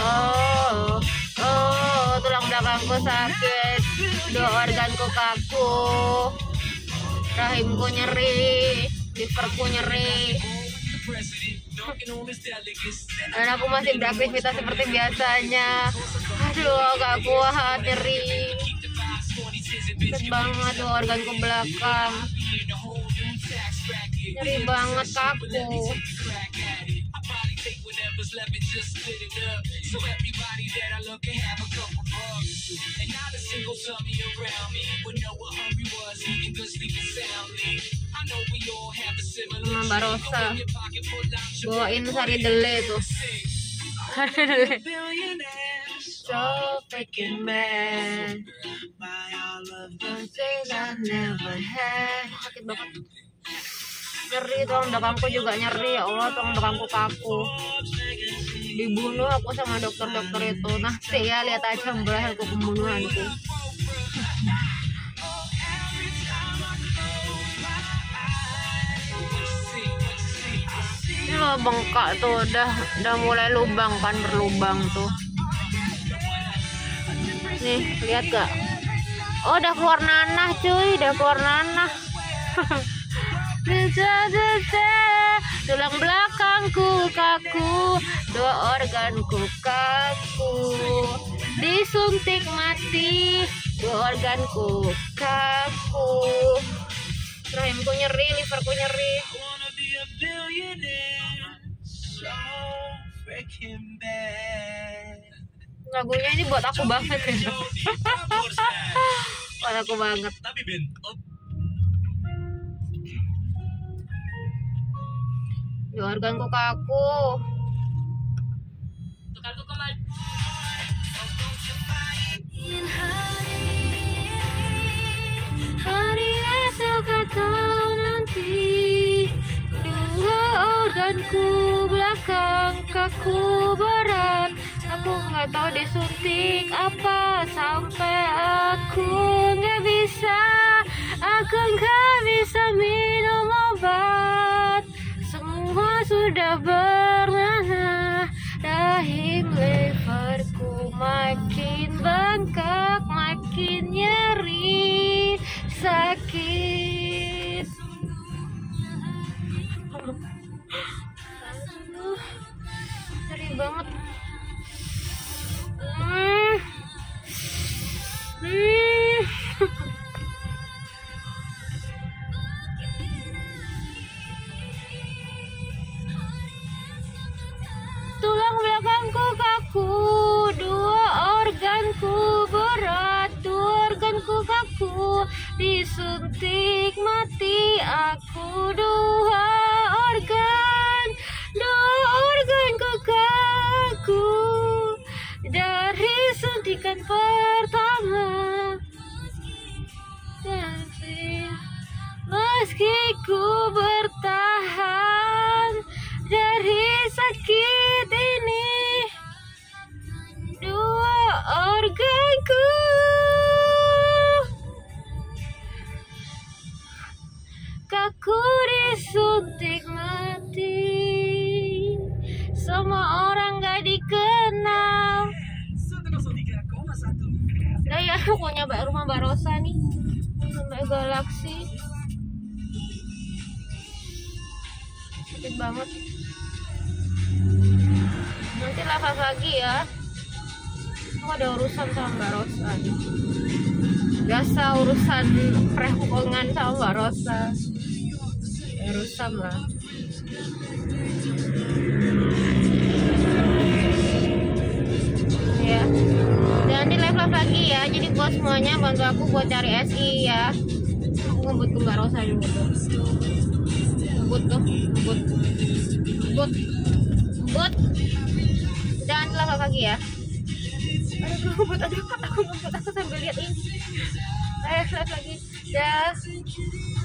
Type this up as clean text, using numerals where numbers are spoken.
Oh, oh, tulang belakangku sakit, dua organku kaku, rahimku nyeri, liverku nyeri. Dan aku masih beraktivitas seperti biasanya. Aduh, gak kuat, nyeri. Sakit banget dua organku belakang. Nyeri banget kaku. Mbak Rosa bawain sari dele tuh. Sari dele. So freaking bad. Sakit banget. Nyeri, tulang belakangku juga nyeri. Ya Allah, tulang belakangku kaku. Dibunuh aku sama dokter-dokter itu. Nanti ya, lihat aja berakhirku pembunuhanku. Ini loh bengkak tuh, udah mulai lubang kan, berlubang tuh. Nih, lihat gak? Oh, udah keluar nanah cuy, udah keluar nanah. Tulang belakangku kaku, dua organku kaku, disuntik mati, dua organku kaku, rahimku nyeri, liverku nyeri. Lagunya ini buat aku banget ya. Buat aku banget. Dua organku kaku. Tukarku kembali. Hari esok atau nanti, dua organku belakang kaku berat. Aku nggak tahu disuntik apa sampai aku nggak bisa minum obat. Semua sudah bernanah, rahim liverku makin bengkak, makin nyeri, sakit. Nyeri banget. Tulang belakangku kaku, dua organku berat, dua organku kaku, disuntik mati aku, dua organku kaku dari suntikan pertama. Meski ku bertahan dari sakit ini, dua organku kaku disuntik mati. Semua orang gak dikenal. Nah ya, aku nyoba rumah Mbak Rosa nih, sampai Galaxy. Sakit banget. Nanti lafaz lagi ya. Aku ada urusan sama Mbak Rosa nih. Biasa urusan perhubungan sama Mbak Rosa. Urusan lah. Ya. Dan di live lagi ya. Jadi buat semuanya bantu aku buat cari SI ya. Aku ngebut ke Mbak Rosa dulu tuh. Ngebut. Dan live lagi ya. Aduh, aku ngebut aku sambil lihat ini. Live lagi. Ya.